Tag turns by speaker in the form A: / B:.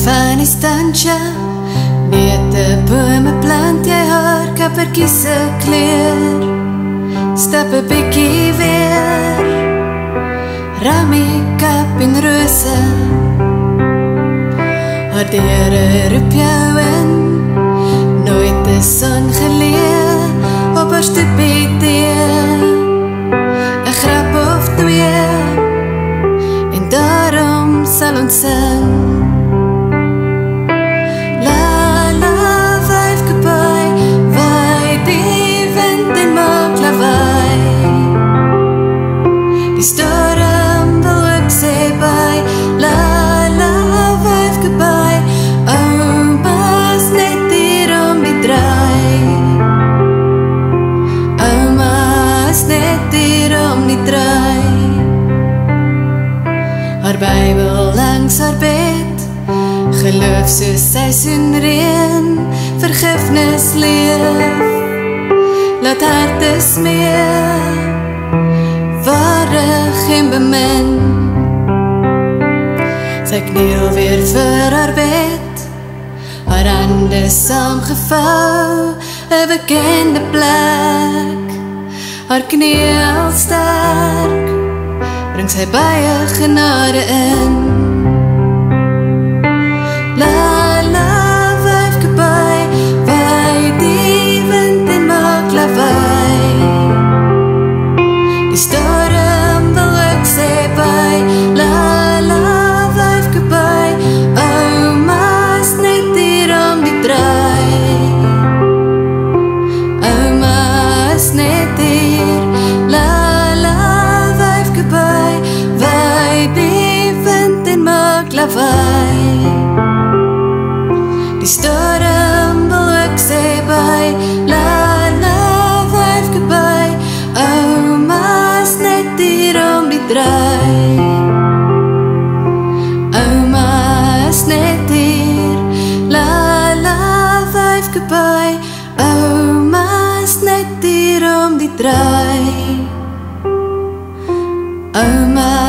A: van die standje, neete bome plant jy haar kappertjies se kleur, stap 'n bietjie weer, ramie kap en rose, haar deure roep jou in, nooit die son geleë, op haar stoepie tee, 'n grap of twee, en daarom sal ons sing. La la vyfkepaai, waai die wind en maak lawaai. Die storm wil ook sê baai, la la vyfkepaai, ouma's net hier om die draai. Ouma's net hier om die draai. Haar Bybel langs haar bed, geloof soos seisoenreën, vergifnis leef, laat harte smee, waarig en bemin. Sy kniel weer vir haar bed, haar hande saamgevou, 'n bekende plek, haar knie al sterk, bring sy baie genade in. La la vyfkepaai, waai die wind en maak lawaai. Die storm wil ook sê baai, la la vyfkepaai, ouma's net hier om die draai. Ouma's net hier, la la vyfkepaai, waai die wind en maak lawaai. Die storm wil ook sê baai, la la vyfkepaai, ouma's net hier om die draai. Ouma's net hier, la la vyfkepaai, ouma's net hier om die draai. Ouma